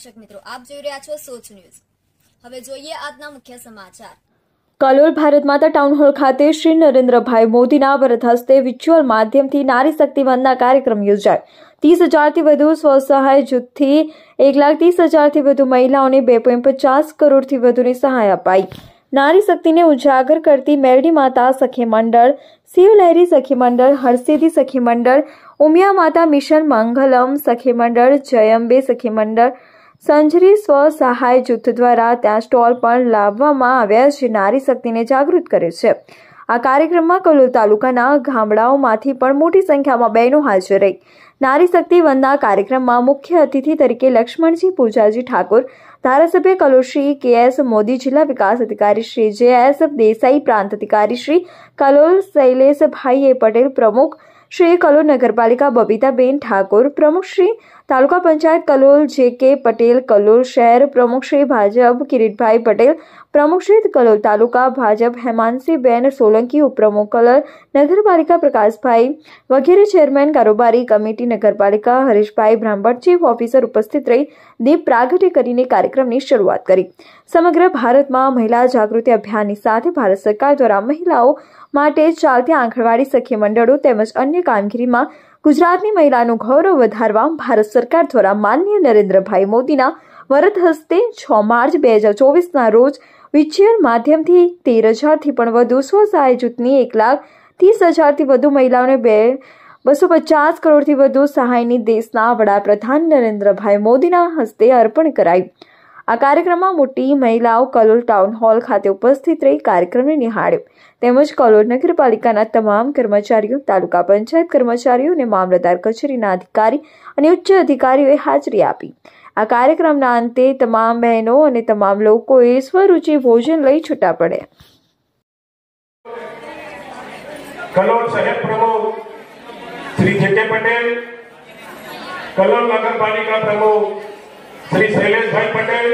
દર્શક મિત્રો, આપ જોઈ રહ્યા છો સોચ ન્યૂઝ। હવે જોઈએ આજના મુખ્ય સમાચાર। કલોલ ભારત માતા ટાઉન હોલ ખાતે શ્રી નરેન્દ્રભાઈ મોદીના વરદ હસ્તે વિર્ચ્યુઅલ માધ્યમથી નારી શક્તિ વંદના કાર્યક્રમ યોજાયો। 30,000થી વધુ સ્વસહાય જૂથથી 1,30,000થી વધુ મહિલાઓને 2.50 કરોડથી વધુની સહાય અપાઈ। નારી શક્તિને ઉજાગર કરતી મેરડી માતા સખી મંડળ, શિવલહેરી સખી મંડળ, હરસિદ્ધિ સખી મંડળ, ઉમિયા માતા મિશન મંગલમ સખી મંડળ, જયંબે સખી મંડળ, સંજરી સ્વસહાય જૂથ દ્વારા ત્યાં સ્ટોલ પણ લાવવામાં આવ્યા જે નારી શક્તિને જાગૃત કરે છે। આ કાર્યક્રમમાં કલોલ તાલુકાના ગામડાઓમાંથી પણ મોટી સંખ્યામાં બહેનો હાજર રહી। નારી શક્તિ વંદના કાર્યક્રમમાં મુખ્ય અતિથિ તરીકે લક્ષ્મણજી પૂજાજી ઠાકોર, ધારાસભ્ય કલોલ શ્રી કે.એસ. મોદી, જિલ્લા વિકાસ અધિકારી શ્રી જે.એસ. દેસાઈ, પ્રાંત અધિકારી શ્રી કલોલ શૈલેષભાઈ પટેલ, પ્રમુખ શ્રી કલોલ નગરપાલિકા બબીતાબેન ઠાકોર, પ્રમુખ શ્રી તાલુકા પંચાયત કલોલ જે.કે. પટેલ, કલોલ શહેર પ્રમુખ શ્રી ભાજપ કિરીટભાઈ પટેલ, પ્રમુખ શ્રી કલોલ તાલુકા ભાજપ હેમાંશીબેન સોલંકી, ઉપપ્રમુખ કલોલ નગરપાલિકા પ્રકાશભાઈ વગેરે ચેરમેન કારોબારી કમિટી નગરપાલિકા હરીશભાઈ બ્રાહ્મણ, ચીફ ઓફિસર ઉપસ્થિત રહી દીપ પ્રાગટ્ય કરીને કાર્યક્રમની શરૂઆત કરી। સમગ્ર ભારતમાં મહિલા જાગૃતિ અભિયાનની સાથે ભારત સરકાર દ્વારા મહિલાઓ માટે ચાલતી આંગણવાડી સખી મંડળો તેમજ અન્ય કામગીરીમાં ગુજરાતની મહિલાનું ગૌરવ વધારવા ભારત સરકાર દ્વારા માનનીય નરેન્દ્રભાઈ મોદીના વરદ હસ્તે 6 માર્ચ 2024ના રોજ વિર્ચ્યુઅલ માધ્યમથી 13,000થી પણ વધુ સ્વસહાય જૂથની 1,30,000થી વધુ મહિલાઓને 250 કરોડથી વધુ સહાયની દેશના વડાપ્રધાન નરેન્દ્રભાઈ મોદીના હસ્તે અર્પણ કરાઈ। આ કાર્યક્રમમાં મોટી મહિલાઓ કલોલ ટાઉન હોલ ખાતે ઉપસ્થિત રહી કાર્યક્રમને નિહાળ્યો તેમજ કલોલ નગરપાલિકાના તમામ કર્મચારીઓ, તાલુકા પંચાયત કર્મચારીઓ અને મામલતદાર કચેરીના અધિકારી અને ઉચ્ચ અધિકારીઓએ હાજરી આપી। આ કાર્યક્રમના અંતે તમામ બહેનો અને તમામ લોકોએ સ્વરૂચિ ભોજન લઈ છૂટા પડ્યા। કલોલ શહેર પ્રમુખ શ્રી જે.કે. પટેલ, કલોલ નગરપાલિકા પ્રમુખ શ્રી શૈલેષભાઈ પટેલ,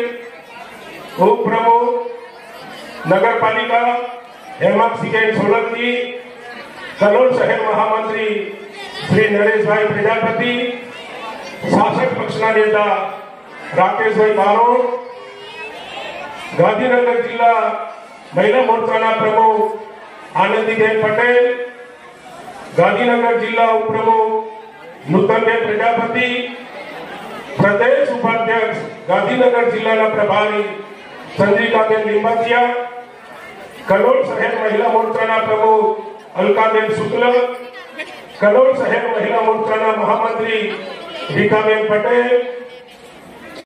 ઉપપ્રમુખ નગરપાલિકા હેમાંશીબેન સોલંકી, કલોલ શહેર મહામંત્રી શ્રી નરેશભાઈ પ્રજાપતિ, શાસક પક્ષના નેતા રાકેશભાઈ બારોટ, ગાંધીનગર જિલ્લા મહિલા મોરચાના પ્રમુખ આનંદીબેન પટેલ, ગાંધીનગર જિલ્લા ઉપપ્રમુખ નૂતનબેન પ્રજાપતિ, પ્રદેશ ઉપાધ્યક્ષ ગાંધીનગર જિલ્લાના પ્રભારી ચંદ્રિકાબેન લીંબાચિયા, કલોલ શહેર મહિલા મોરચાના પ્રમુખ અલકાબેન શુક્લ, કલોલ શહેર મહિલા મોરચાના મહામંત્રી રીકાબેન પટેલ,